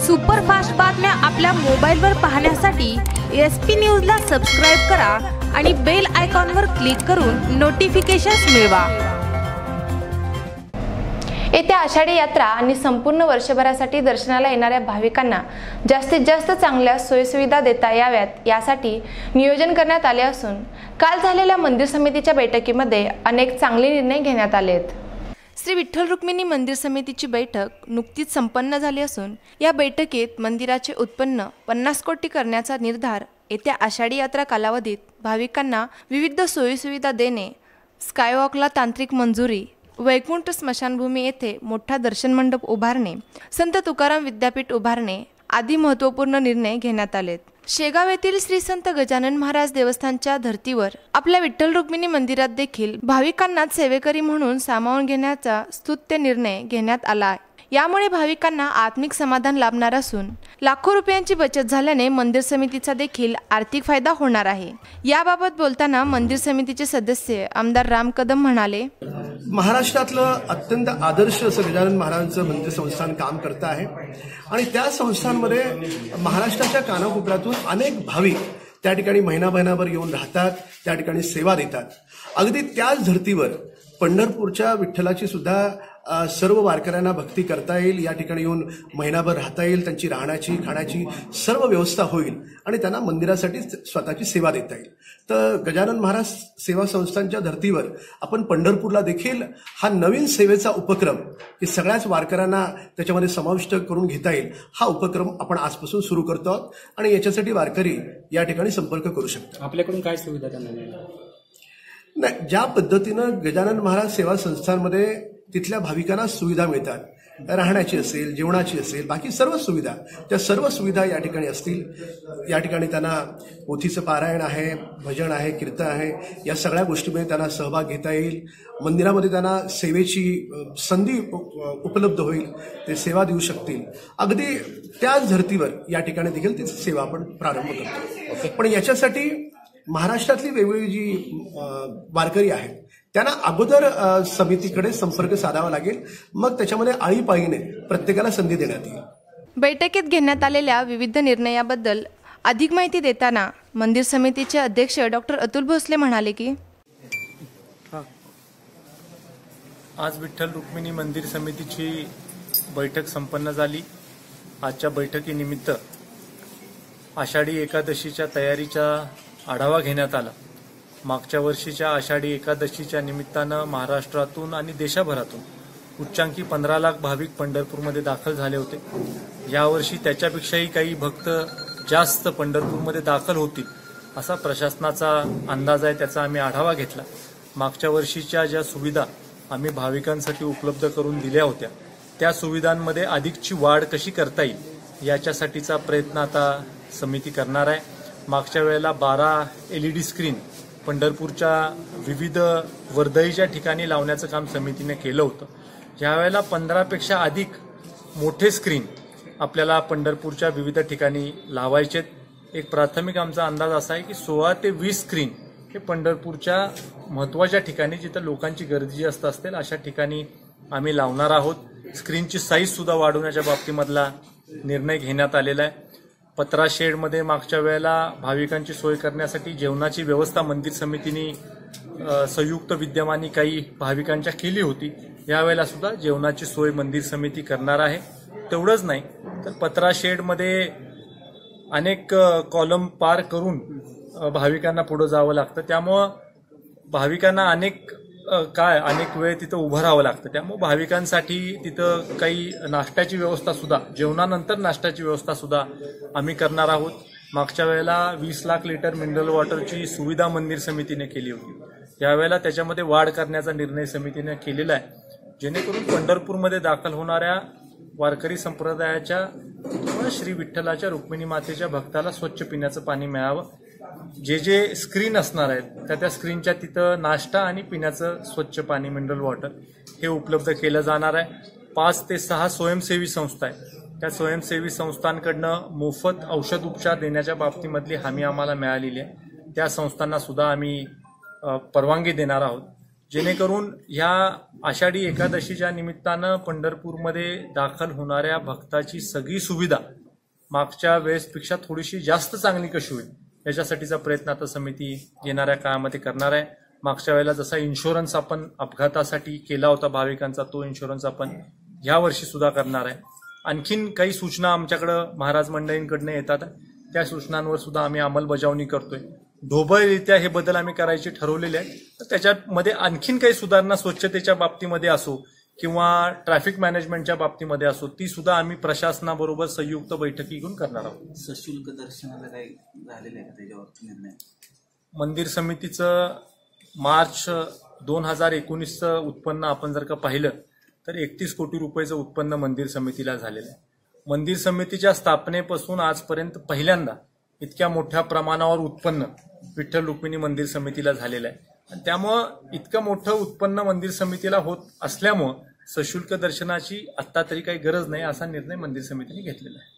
Superfast बातम्या आपल्या मोबाईलवर पाहण्यासाठी SP न्यूजला सबस्क्राइब करा आणि बेल आयकॉनवर क्लिक करून नोटिफिकेशन्स मिळवा। येत्या आषाढी यात्रा आणि संपूर्ण वर्षभरासाठी दर्शनाला येणाऱ्या भाविकांना जास्तीत जास्त चांगल्या सोयीसुविधा देता याव्यात यासाठी नियोजन करण्यात आले असून काल झालेल्या मंदिर समितीच्या बैठकीमध्ये अनेक चांगले निर्णय घेण्यात आले आहेत। श्री विठ्ठल रुक्मिणी मंदिर समितीची बैठक नुकतीच संपन्न झाली असून या बैठकीत मंदिराचे उत्पन्न 50 कोटी करण्याचा निर्धार, येत्या आषाढी यात्रा कालावधीत भाविकांना विविध सोयीसुविधा देणे, स्कायवॉकला तांत्रिक मंजुरी, वैकुंठ स्मशानभूमी येथे मोठा दर्शन मंडप उभारणे, संत तुकाराम विद्यापीठ उभारणे आदी महत्त्वपूर्ण निर्णय घेण्यात आलेत। शेगाव येथील श्री संत गजानन महाराज देवस्थानच्या धर्तीवर आपल्या विठ्ठल रुक्मिणी मंदिरात देखील भाविकांना सेवेकरी म्हणून सामावून घेण्याचा स्तुत्य निर्णय घेण्यात आला आहे। यामुळे भाविकांना आत्मिक समाधान लाभणार असून लाखो रुपयांची बचत झाल्याने मंदिर समितीचा देखील आर्थिक फायदा होणार आहे। याबाबत बोलताना मंदिर समितीचे सदस्य आमदार राम कदम म्हणाले, महाराष्ट्रातलं अत्यंत आदर्श असं गजानन महाराजांचं मंदिर संस्थान काम करत आहे आणि त्या संस्थानमध्ये महाराष्ट्राच्या कानाकोपऱ्यातून अनेक भाविक त्या ठिकाणी महिनाभर येऊन राहतात, त्या ठिकाणी सेवा देतात। अगदी त्याच धर्तीवर पंढरपूरच्या विठ्ठलाची सुद्धा सर्व वारकऱ्यांना भक्ती करता येईल, या ठिकाणी येऊन महिनाभर राहता येईल, त्यांची राहण्याची खाण्याची सर्व व्यवस्था होईल आणि त्यांना मंदिरासाठी स्वतःची सेवा देता येईल। तर गजानन महाराज सेवा संस्थांच्या धर्तीवर आपण पंढरपूरला देखील हा नवीन सेवेचा उपक्रम की सगळ्याच वारकऱ्यांना त्याच्यामध्ये समाविष्ट करून घेता येईल, हा उपक्रम आपण आजपासून सुरू करतो आहोत आणि याच्यासाठी वारकरी या ठिकाणी संपर्क करू शकतात। आपल्याकडून काय सुविधा त्यांना मिळेल? नाही, ज्या पद्धतीनं गजानन महाराज सेवा संस्थांमध्ये तिथल्या भाविकांना सुविधा मिळतात, राहण्याची असेल, जेवणाची असेल, बाकी सर्व सुविधा, त्या सर्व सुविधा या ठिकाणी असतील। या ठिकाणी त्यांना पोथीचं पारायण आहे, भजन आहे, कीर्तन आहे, या सगळ्या गोष्टींमध्ये त्यांना सहभाग घेता येईल। मंदिरामध्ये त्यांना सेवेची संधी उपलब्ध होईल, ते सेवा देऊ शकतील। अगदी त्याच धर्तीवर या ठिकाणी देखील त्याची सेवा आपण प्रारंभ करतो। पण याच्यासाठी महाराष्ट्रातली वेगवेगळी जी वारकरी आहेत त्यांना अगोदर समितीकडे संपर्क साधावा लागेल, मग त्याच्यामध्ये आळीपाळीने प्रत्येकाला संधी देण्यात येईल। बैठकीत घेण्यात आलेल्या विविध निर्णयाबद्दल अधिक माहिती देताना मंदिर समितीचे अध्यक्ष डॉक्टर अतुल भोसले म्हणाले की आज विठ्ठल रुक्मिणी मंदिर समितीची बैठक संपन्न झाली। आजच्या बैठकीनिमित्त आषाढी एकादशीच्या तयारीचा आढावा घेण्यात आला। मागच्या वर्षीच्या आषाढी एकादशीच्या निमित्तानं महाराष्ट्रातून आणि देशभरातून उच्चांकी 15 लाख भाविक पंढरपूरमध्ये दाखल झाले होते। यावर्षी त्याच्यापेक्षाही काही भक्त जास्त पंढरपूरमध्ये दाखल होतील असा प्रशासनाचा अंदाज आहे, त्याचा आम्ही आढावा घेतला। मागच्या वर्षीच्या ज्या सुविधा आम्ही भाविकांसाठी उपलब्ध करून दिल्या होत्या त्या सुविधांमध्ये अधिकची वाढ कशी करता येईल याच्यासाठीचा प्रयत्न आता समिती करणार आहे। मागच्या वेळेला 12 LED स्क्रीन पंढरपूरच्या विविध वर्दळीच्या ठिकाणी लावण्याचं काम समितीने केलं होतं। यावेळेला 15 पेक्षा अधिक मोठे स्क्रीन आपल्याला पंढरपूरच्या विविध ठिकाणी लावायचे। एक प्राथमिक आमचा अंदाज असा आहे की 16 ते 20 स्क्रीन हे पंढरपूरच्या महत्त्वाच्या ठिकाणी जिथं लोकांची गर्दी जास्त असतील अशा ठिकाणी आम्ही लावणार आहोत। स्क्रीनची साईज सुद्धा वाढवण्याच्या बाबतीमधला निर्णय घेण्यात आलेला आहे। पत्रा शेडमध्ये मागच्या वेळेला भाविकांची सोय करण्यासाठी जेवणाची व्यवस्था मंदिर समितीने संयुक्त विद्यमानी काही भाविकांच्या केली होती। यावेळेला सुद्धा जेवणाची सोय मंदिर समिती करणार आहे। तेवढंच नाही तर पत्रा शेडमध्ये अनेक कॉलम पार करून भाविकांना पुढे जावं लागतं, त्यामुळं भाविकांना अनेक वेळ तिथं उभं राहावं लागतं। त्यामुळे भाविकांसाठी तिथं काही नाश्त्याची व्यवस्था सुद्धा, जेवणानंतर नाश्त्याची व्यवस्था सुद्धा आम्ही करणार आहोत। मागच्या वेळेला 20 लाख लिटर मिनरल वॉटरची सुविधा मंदिर समितीने केली होती। यावेळेला त्याच्यामध्ये वाढ करण्याचा निर्णय समितीने केलेला आहे, जेणेकरून पंढरपूरमध्ये दाखल होणाऱ्या वारकरी संप्रदायाच्या किंवा श्री विठ्ठलाच्या रुक्मिणी मातेच्या भक्ताला स्वच्छ पिण्याचं पाणी मिळावं। जे स्क्रीन असणार आहेत त्या स्क्रीनच्या तिथं नाश्ता आणि पिण्याचं स्वच्छ पाणी मिनरल वॉटर हे उपलब्ध केलं जाणार आहे। 5 ते 6 स्वयंसेवी संस्था आहेत, त्या स्वयंसेवी संस्थांकडनं मोफत औषध उपचार देण्याच्या बाबतीमधली हमी आम्हाला मिळालेली आहे। त्या संस्थांना सुद्धा आम्ही परवानगी देणार आहोत, जेणेकरून ह्या आषाढी एकादशीच्या निमित्तानं पंढरपूरमध्ये दाखल होणाऱ्या भक्ताची सगळी सुविधा मागच्या वेळेसपेक्षा थोडीशी जास्त चांगली कशी होईल याच्यासाठीचा प्रयत्न आता समिती येणाऱ्या काळामध्ये करणार आहे. मागच्या वेळेला जसा इन्शुरन्स आपण अपघातासाठी केला होता भाविकांचा, तो इन्शुरन्स आपण ह्या वर्षी सुद्धा करणार आहे. आणखीन काही सूचना आमच्याकडं महाराज मंडळींकडनं येतात, त्या सूचनांवर सुद्धा आम्ही अंमलबजावणी करतोय. ढोबळरित्या हे बदल आम्ही करायचे ठरवलेले आहेत. तर त्याच्यामध्ये आणखीन काही सुधारणा स्वच्छतेच्या बाबतीमध्ये असो किंवा ट्रॅफिक मॅनेजमेंटच्या बाबतीमध्ये असो, ती सुद्धा आम्ही प्रशासनाबरोबर संयुक्त बैठकी घेऊन करणार आहोत. सशुल्क दर्शनाला काही झालेलं आहे का त्याच्यावर निर्णय? मंदिर समितीचं मार्च 2019चं उत्पन्न आपण जर का पाहिलं तर 31 कोटी रुपयाचं उत्पन्न मंदिर समितीला झालेलं आहे. मंदिर समितीच्या स्थापनेपासून आजपर्यंत पहिल्यांदा इतक्या मोठ्या प्रमाणावर उत्पन्न विठ्ठल रुक्मिणी मंदिर समितीला झालेलं आहे. आणि त्यामुळं इतकं मोठं उत्पन्न मंदिर समितीला होत असल्यामुळं सशुल्क दर्शनाची आत्ता तरी काही गरज नाही असा निर्णय मंदिर समितीने घेतलेला आहे.